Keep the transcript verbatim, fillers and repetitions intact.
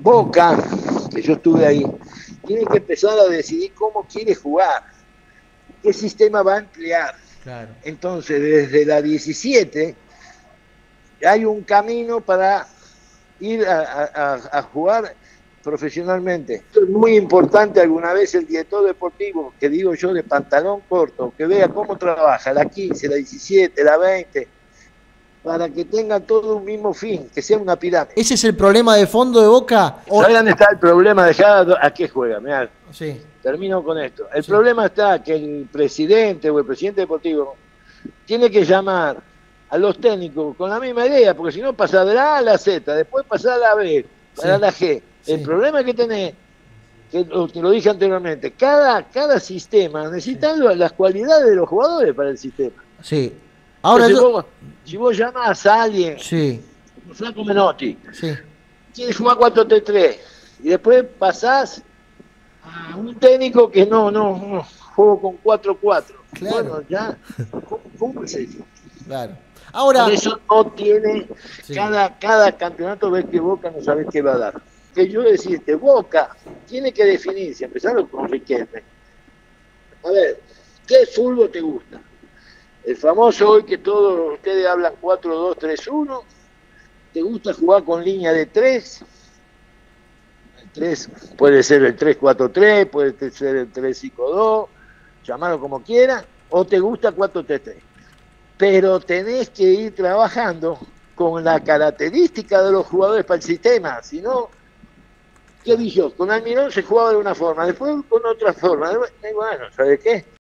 Boca, que yo estuve ahí, tiene que empezar a decidir cómo quiere jugar, qué sistema va a emplear. Claro. Entonces, desde la diecisiete hay un camino para ir a, a, a jugar profesionalmente. Esto es muy importante. Alguna vez el director deportivo, que digo yo de pantalón corto, que vea cómo trabaja la quince, la diecisiete, la veinte, para que tengan todo un mismo fin, que sea una pirámide. ¿Ese es el problema de fondo de Boca? O... ¿Sabes dónde está el problema? Dejá a qué juega, mirá. Sí. Termino con esto. El Sí. problema está que el presidente o el presidente deportivo tiene que llamar a los técnicos con la misma idea, porque si no pasa de la A a la Z, después pasa a la B, Sí. a la G. El Sí. problema que tenés, que lo, que lo dije anteriormente, cada, cada sistema necesita sí. las cualidades de los jugadores para el sistema. Sí. Ahora Entonces, yo... vos, si vos llamás a alguien, sí. como Franco Menotti, Sí. quieres jugar cuatro tres tres, y después pasás a un técnico que no, no, no juego con cuatro cuatro. Claro. Bueno, ya, ¿cómo, cómo es eso? Claro. Ahora... Por eso no tiene, sí. cada, cada campeonato ves que Boca no sabes qué va a dar. Que yo decirte, Boca tiene que definirse, empezando con Riquelme. A ver, ¿qué fútbol te gusta? El famoso hoy que todos ustedes hablan cuatro dos tres uno, ¿te gusta jugar con línea de tres? El tres puede ser el tres cuatro tres, puede ser el tres cinco dos, llamarlo como quiera, o te gusta cuatro tres tres. Pero tenés que ir trabajando con la característica de los jugadores para el sistema, si no, ¿qué dije yo? Con Almirón se jugaba de una forma, después con otra forma, y bueno, ¿sabes qué?